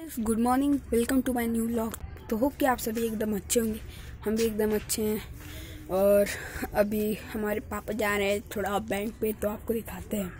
Good morning, welcome to my new vlog. तो hope कि आप सभी एकदम अच्छे होंगे, हम भी एकदम अच्छे हैं। और अभी हमारे पापा जा रहे हैं थोड़ा बैंक पे, तो आपको दिखाते हैं।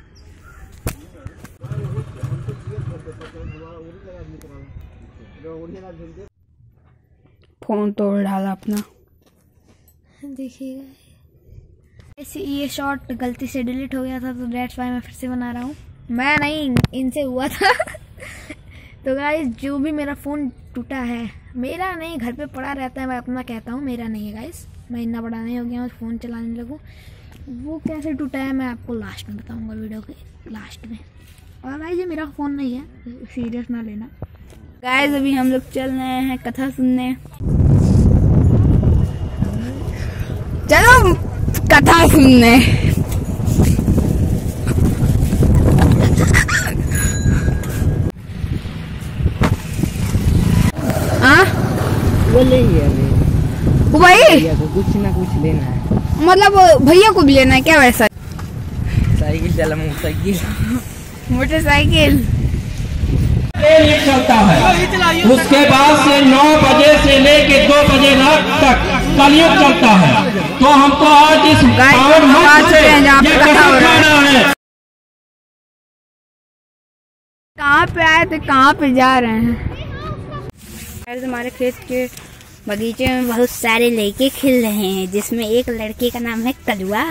फोन तोड़ डाला अपना, देखिएगा। ऐसे ये शॉट गलती से डिलीट हो गया था, तो दैट्स व्हाई मैं फिर से बना रहा हूँ। मैं नहीं, इनसे हुआ था। तो गाइस, जो भी मेरा फ़ोन टूटा है, मेरा नहीं, घर पे पड़ा रहता है, मैं अपना कहता हूँ, मेरा नहीं है गाइस। मैं इतना बड़ा नहीं हो गया हूँ फ़ोन चलाने लगूँ। वो कैसे टूटा है मैं आपको लास्ट में बताऊँगा, वीडियो के लास्ट में। और गाइस, ये मेरा फ़ोन नहीं है, सीरियस ना लेना। गाइस अभी हम लोग चल रहे हैं कथा सुनने। चलो कथा सुनने। बोले ही है वो भाई भैया को कुछ ना कुछ लेना है। मतलब भैया को भी लेना है क्या? वैसा साइकिल चला, मोटरसाइकिल चलता है। उसके बाद से 9 बजे से लेके 2 बजे रात तक कलयुग चलता है। तो हमको आज इस पावन मंच से जहाँ पे ये कथा हो कहना रहा है। है। कहाँ पे आए थे, कहाँ पे जा रहे हैं? हमारे खेत के बगीचे में बहुत सारे लड़के खेल रहे हैं, जिसमें एक लड़के का नाम है कलुआ।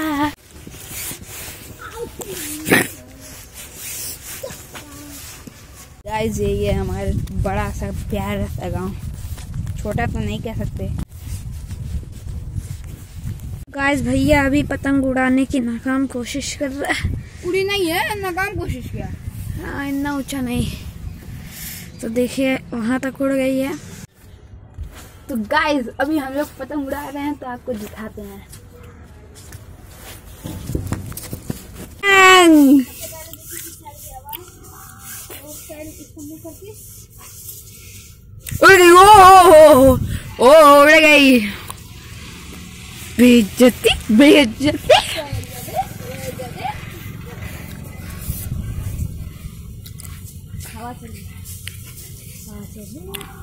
गाइस ये है हमारा बड़ा सा प्यारा सा गांव। छोटा तो नहीं कह सकते। गाइस, भैया अभी पतंग उड़ाने की नाकाम कोशिश कर रहा है। उड़ी नहीं है, नाकाम कोशिश किया। हाँ, इतना ऊंचा नहीं। तो देखिए, वहां तक उड़ गई है। तो गाइस अभी हम लोग पतंग उड़ा रहे हैं, तो आपको दिखाते हैं। उड़ गई, ओ उड़ गई। बेइज्जती बेइज्जती। हवा चल रही है, हवा चल रही है।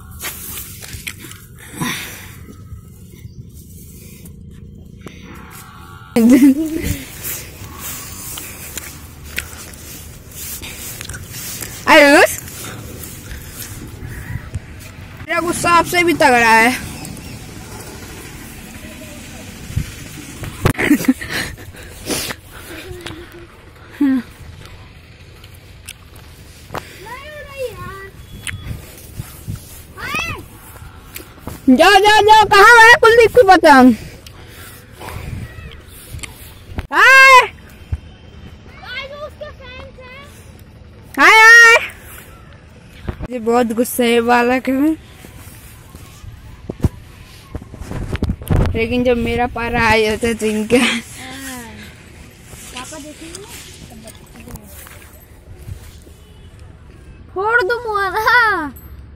मेरा गुस्सा आपसे भी तगड़ा है। जाओ जाओ जाओ, कहाँ है कुलदीप की पतंग? हाय हाय, ये बहुत गुस्से वाला है, लेकिन जब मेरा पारा आ जाता है तो इनका फोड़ दो मुआना।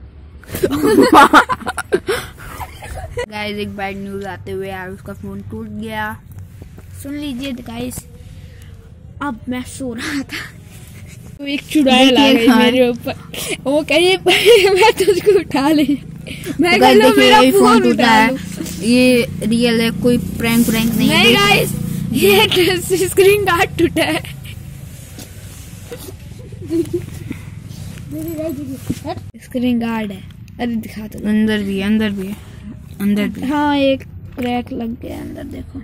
गाइस एक बैड न्यूज आते हुए यार, उसका फोन टूट गया। सुन लीजिए गाइस, अब मैं सो रहा था तो एक चुड़ैल आ गई मेरे ऊपर। वो कही मैं तुझको उठा ले, मैं कह लो मेरा फोन टूटा है। ये रियल है, कोई प्रैंक नहीं है। नहीं गाइस, ये स्क्रीन गार्ड टूटा है। स्क्रीन गार्ड है। अरे दिखा दो। अंदर भी है, अंदर भी है, अंदर भी। हाँ, एक क्रैक लग गया अंदर, देखो।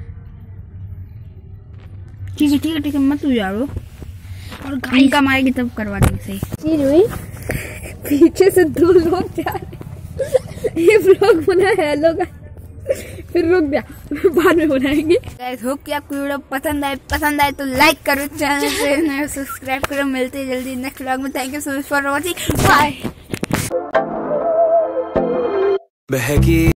ठीक है ठीक है ठीक है, मत उजाड़ो। और इनका मारेगी तब करवा देंगे सही। चीज हुई, पीछे से 2 लोग जा रहे। ये व्लॉग बना है, हेलो गाइस, फिर रुक गया, बाद में बनाएंगे। गाइस होप कि आपको वीडियो पसंद आए तो लाइक करो, चैनल से सब्सक्राइब करो। मिलते हैं जल्दी नेक्स्ट व्लॉग में। Thank you so much for watching, bye.